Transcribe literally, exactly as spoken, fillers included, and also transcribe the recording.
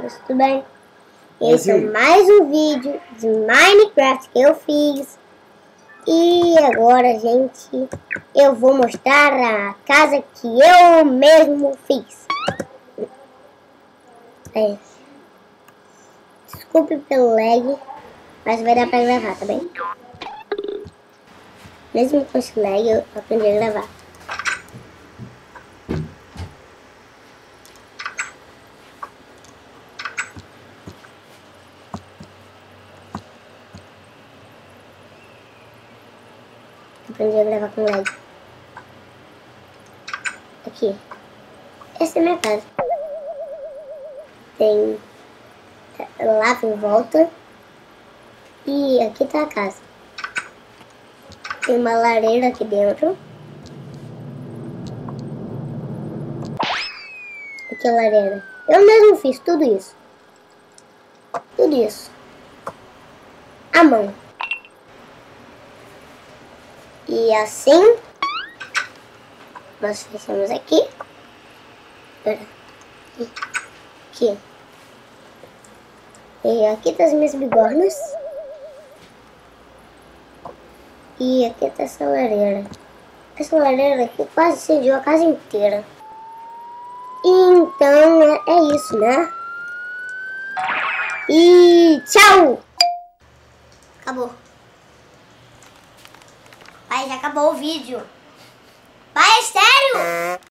crianças, tudo bem? Esse é mais um vídeo de Minecraft que eu fiz. E agora, gente, eu vou mostrar a casa que eu mesmo fiz. É. Desculpe pelo lag, mas vai dar pra gravar, tá bem? Mesmo com esse lag, eu aprendi a gravar. Aprendi a gravar com lag. Aqui. Essa é a minha casa. Tem lava em volta. E aqui tá a casa. Tem uma lareira aqui dentro. Aqui é a lareira. Eu mesmo fiz tudo isso. Tudo isso. À mão. E assim, nós fechamos aqui. Aqui. E aqui tá as minhas bigornas. E aqui tá essa lareira. Essa lareira aqui quase incendiou a casa inteira. Então é, é isso, né? E tchau! Acabou. Pai, já acabou o vídeo. Pai, é sério?